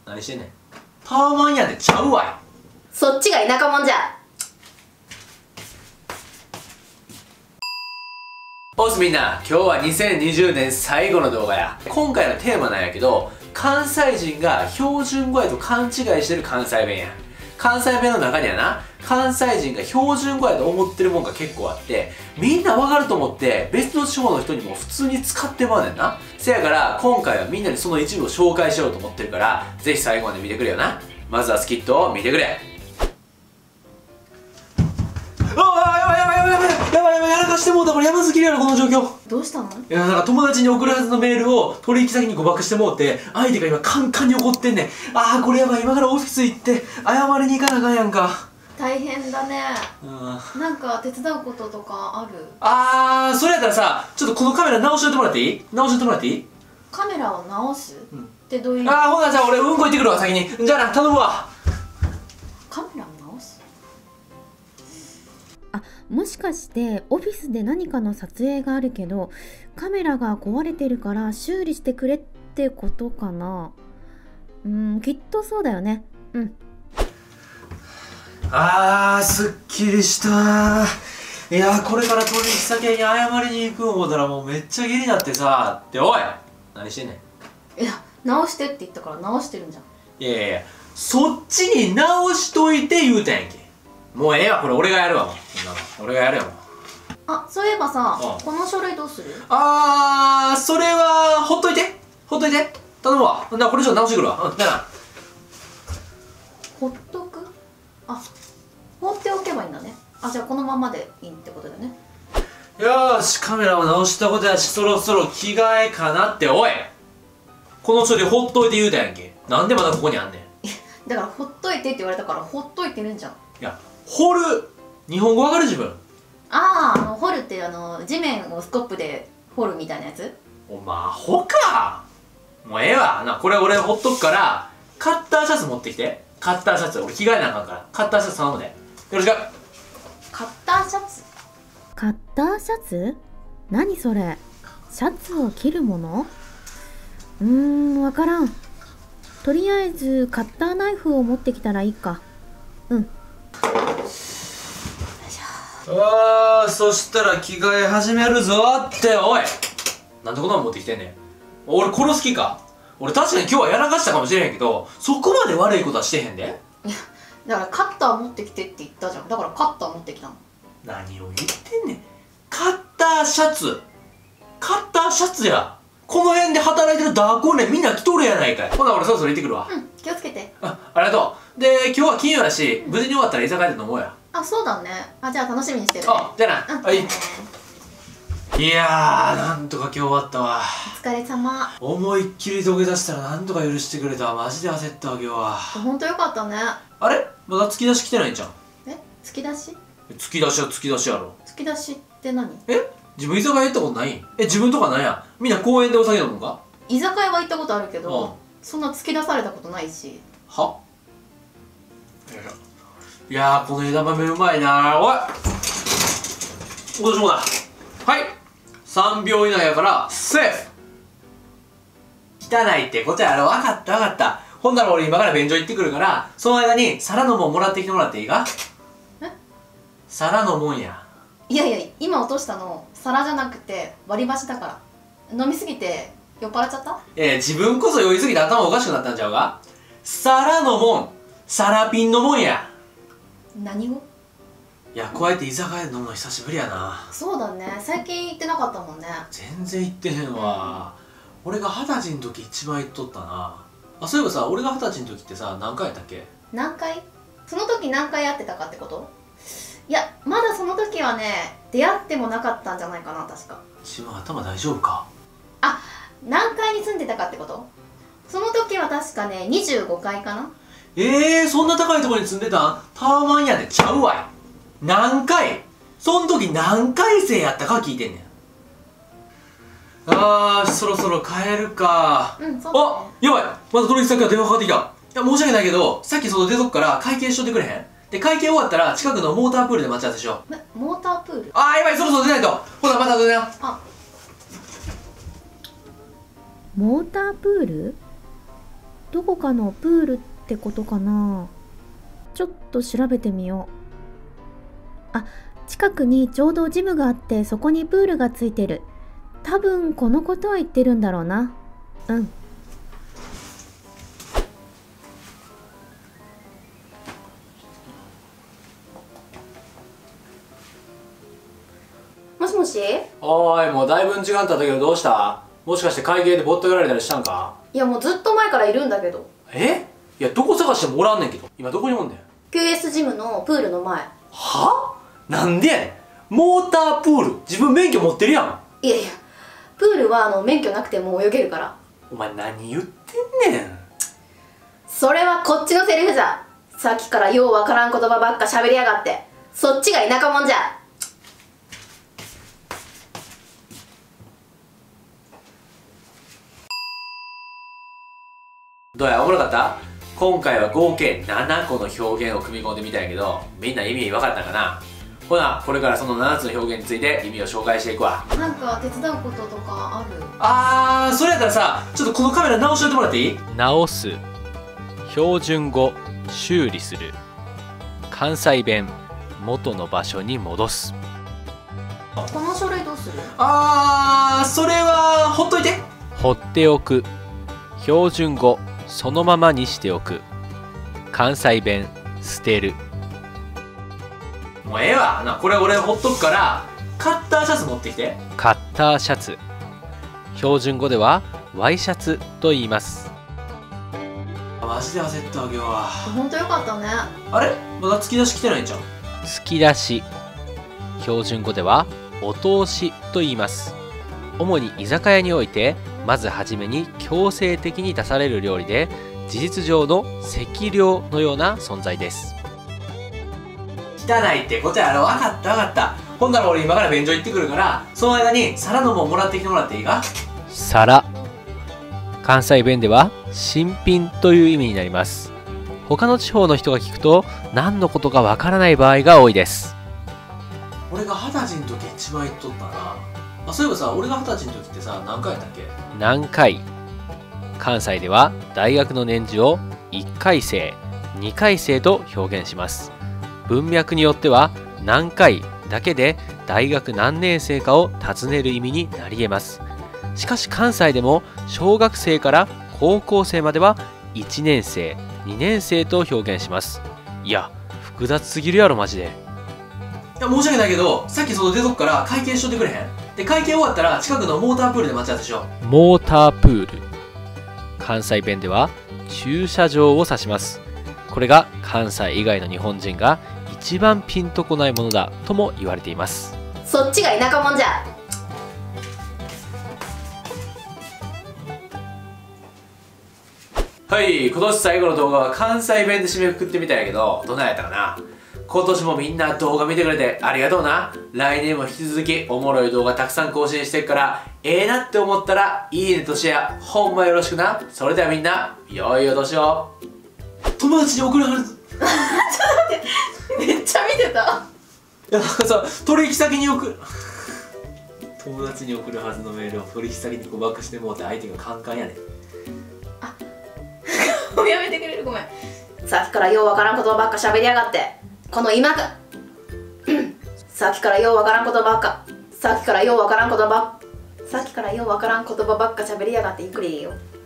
何してんねん。タワマンやでちゃうわい。 そっちが田舎もんじゃ。 おっすみんな、今日は2020年最後の動画や。今回のテーマなんやけど、関西人が標準語やと勘違いしてる関西弁や。関西弁の中にはな、関西人が標準語やと思ってるもんが結構あって、みんなわかると思って別の地方の人にも普通に使ってまうねんな。せやから今回はみんなにその一部を紹介しようと思ってるから、ぜひ最後まで見てくれよな。まずはスキットを見てくれ。やらかしてもうた。これやばすぎるやろこの状況。 どうしたの？ いや、なんか友達に送るはずのメールを取引先に誤爆してもうて、相手が今カンカンに怒ってんねん。ああ、これやばい。今からオフィス行って謝りに行かなあかんやんか。 大変だね。なんか手伝うこととかある？ それやったらさ、ちょっとこのカメラ直しといてもらっていい？直しといてもらっていい？ カメラを直す？ってどういう？ ほなじゃあ俺うんこ行ってくるわ先に。じゃあな、頼むわ。 カメラを直す？ もしかしてオフィスで何かの撮影があるけどカメラが壊れてるから修理してくれってことかな。きっとそうだよね。 すっきりした。いや、これから取引先に謝りに行く思ったらもうめっちゃ気になってさ。っておい、何してんねん。 いや、直してって言ったから直してるんじゃん。 いやいや、そっちに直しといて言うたんやんけ。もうええわ、これ俺がやるわ。もう俺がやるよ。もうそういえばさ、この書類どうする？ それはほっといて頼むわ。これ以上直してくるわ。じゃあな。 ほっとく？放っておけばいいんだね。じゃあこのままでいいってことだよね。 よーし、カメラも直したことやし、そろそろ着替えかなって。おい、この書類ほっといて言うたやんけ。なんでまだここにあんねん。 だからほっといてって言われたからほっといてるんじゃん。 いや、掘る、日本語わかる自分。 掘るって地面をスコップで掘るみたいなやつ？ お前アホか。もうええわ。これ俺ほっとくから、カッターシャツ持ってきて。カッターシャツ、俺着替えなあかんから。カッターシャツ頼むで。よろしく。 カッターシャツ？ カッターシャツ？何それ？シャツを切るもの？わからん。とりあえずカッターナイフを持ってきたらいいか。そしたら着替え始めるぞって。おい、なんでこんなの持ってきてんねん。俺殺す気か？俺確かに今日はやらかしたかもしれへんけど、そこまで悪いことはしてへんで。 いや、だからカッター持ってきてって言ったじゃん。だからカッター持ってきたの。 何を言ってんねん。カッターシャツや。この辺で働いてるダーコーネみんな着とるやないかい。ほな俺そろそろ行ってくるわ。 気をつけて。 ありがとう。で、今日は金曜やし、無事に終わったら居酒屋で飲もうや。 そうだね。じゃあ楽しみにしてるね。 じゃあな。はい。いやー、なんとか今日終わったわ。 お疲れ様。 思いっきり土下座したらなんとか許してくれたわ。マジで焦ったわ今日は。 ほんとよかったね。 あれまだ突き出し来てないんじゃん。 突き出し？ 突き出しは突き出しやろ。 突き出しって何？ 自分居酒屋行ったことないん？自分とかなんや。みんな公園でお酒飲むんか？ 居酒屋は行ったことあるけど、そんな突き出されたことないし。 いやー、この枝豆うまいな。おい、どうしようもない。はい、3秒以内やからセーフ。汚いってことやろ。分かったほんなら俺今から便所行ってくるから、その間に皿のもんもらってきてもらっていいか？皿のもんや。 いやいや、今落としたの皿じゃなくて割り箸だから。飲みすぎて酔っ払っちゃった？ 自分こそ酔いすぎて頭おかしくなったんちゃうか？皿のもん、皿ピンのもんや。 何語？ いや、こうやって居酒屋で飲むの久しぶりやな。 そうだね、最近行ってなかったもんね。 全然行ってへんわ。俺が20歳の時一番行っとったな。そういえばさ、俺が20歳の時ってさ、何回やったっけ？ 何回？その時何回会ってたかってこと？いや、まだその時はね、出会ってもなかったんじゃないかな、確か。 自分頭大丈夫か？ 何階に住んでたかってこと？その時は確かね、25階かな。 そんな高いところに住んでたん？タワマンやでちゃうわい。何回？そん時何回生やったか聞いてんねん。そろそろ帰るか。 そうだね。 やばい、また取引先から電話かかってきた。申し訳ないけど、さっき外出とくから会計しとってくれへん？で、会計終わったら近くのモータープールで待ち合わせしよう。 モータープール？ やばい、そろそろ出ないと。ほなまた後でな。 モータープール？ どこかのプールってことかな。ちょっと調べてみよう。あ、近くにちょうどジムがあってそこにプールがついてる。多分このことを言ってるんだろうな。うん。 もしもし。 おーい、もうだいぶ時間経ったけどどうした？もしかして会計でぼったくられたりしたんか？ いやもうずっと前からいるんだけど。 いやどこ探してもおらんねんけど。今どこにおんねん。 QS ジムのプールの前。 は？なんでやねん。モータープール自分免許持ってるやん。 いやいや、プールは免許なくても泳げるから。 お前何言ってんねん。 それはこっちのセリフじゃ。さっきからようわからん言葉ばっか喋りやがって。そっちが田舎もんじゃ。 どうや、おもろかった？今回は合計7個の表現を組み込んでみたんやけど、みんな意味分かったかな？ほな、これからその7つの表現について意味を紹介していくわ。 なんか手伝うこととかある？ それやったらさ、ちょっとこのカメラ直しといてもらっていい？ 直す、標準語、修理する、関西弁、元の場所に戻す。 この書類どうする？ それはほっといて。 放っておく、標準語、そのままにしておく、関西弁、捨てる。 もうええわな、これ俺ほっとくからカッターシャツ持ってきて。 カッターシャツ、標準語ではワイシャツと言います。 マジで焦ったわけは。 ほんとよかったね。 あれまだ突き出し来てないんじゃん。 突き出し、標準語ではお通しと言います。主に居酒屋においてまずはじめに強制的に出される料理で、事実上の席料のような存在です。 汚いってことやろ。分かった分かった。ほんなら俺今から便所行ってくるから、その間に皿のもんもらってきてもらっていいか？ 皿、関西弁では新品という意味になります。他の地方の人が聞くと何のことかわからない場合が多いです。 俺が20歳の時一番行っとったな。そういえばさ、俺が20歳の時ってさ、何回やったっけ？ 何回。関西では大学の年次を1回生、2回生と表現します。文脈によっては何回だけで大学何年生かを尋ねる意味になり得ます。しかし関西でも小学生から高校生までは1年生、2年生と表現します。いや、複雑すぎるやろマジで。 いや申し訳ないけど、さっき外出とくから会計しとってくれへん？で、会計終わったら近くのモータープールで待ち合わせしよう。 モータープール、関西弁では駐車場を指します。これが関西以外の日本人が一番ピンとこないものだとも言われています。 そっちが田舎もんじゃ。 はい、今年最後の動画は関西弁で締めくくってみたんやけど、どないやったかな？今年もみんな動画見てくれてありがとうな。来年も引き続きおもろい動画たくさん更新していくから、ええなって思ったらいいねとシェアほんまよろしくな。それではみんな良いお年を。友達に送るはず。 ちょっと待って、めっちゃ見てた。 いやなんかさ、取引先に送る友達に送るはずのメールを取引先に誤爆してもうて相手がカンカンやねん。 もうやめてくれる？ごめん。さっきからようわからんことばっか喋りやがって。この今かさっきからようわからんことばっか、さっきからようわからん言葉ばっか喋りやがって。ゆっくりいいよ。